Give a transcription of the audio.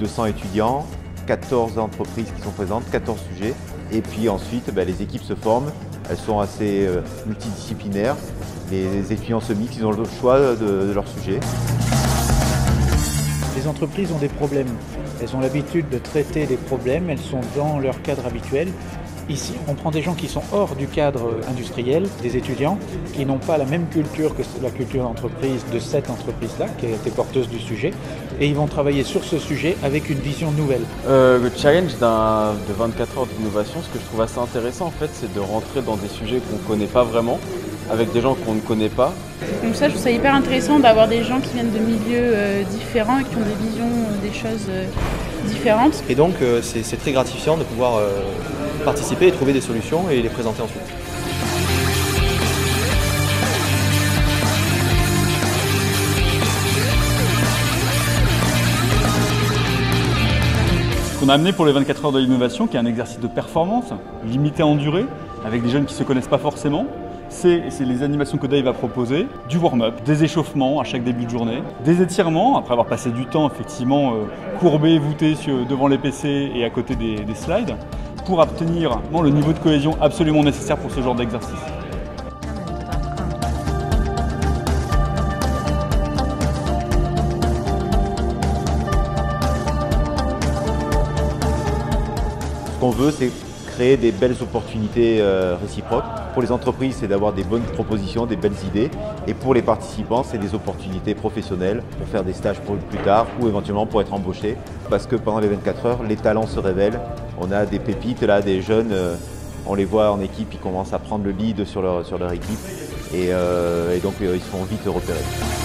200 étudiants, 14 entreprises qui sont présentes, 14 sujets. Et puis ensuite, les équipes se forment, elles sont assez multidisciplinaires. Les étudiants se mixent, ils ont le choix de leur sujet. Les entreprises ont des problèmes. Elles ont l'habitude de traiter des problèmes, elles sont dans leur cadre habituel. Ici, on prend des gens qui sont hors du cadre industriel, des étudiants qui n'ont pas la même culture que la culture d'entreprise de cette entreprise-là, qui a été porteuse du sujet, et ils vont travailler sur ce sujet avec une vision nouvelle. Le challenge de 24 heures d'innovation, ce que je trouve assez intéressant en fait, c'est de rentrer dans des sujets qu'on ne connaît pas vraiment, avec des gens qu'on ne connaît pas. Donc ça, je trouve ça hyper intéressant d'avoir des gens qui viennent de milieux différents et qui ont des visions des choses différentes. Et donc c'est très gratifiant de pouvoir participer et trouver des solutions et les présenter ensuite. Ce qu'on a amené pour les 24 heures de l'innovation, qui est un exercice de performance, limité en durée, avec des jeunes qui ne se connaissent pas forcément, c'est les animations que Dave va proposer, du warm-up, des échauffements à chaque début de journée, des étirements, après avoir passé du temps effectivement courbé, voûté devant les PC et à côté des slides, pour obtenir le niveau de cohésion absolument nécessaire pour ce genre d'exercice. Ce qu'on veut, c'est créer des belles opportunités réciproques. Pour les entreprises, c'est d'avoir des bonnes propositions, des belles idées. Et pour les participants, c'est des opportunités professionnelles pour faire des stages pour plus tard ou éventuellement pour être embauchés. Parce que pendant les 24 heures, les talents se révèlent. On a des pépites, là, des jeunes, on les voit en équipe, ils commencent à prendre le lead sur leur équipe. Et donc, ils se font vite repérer.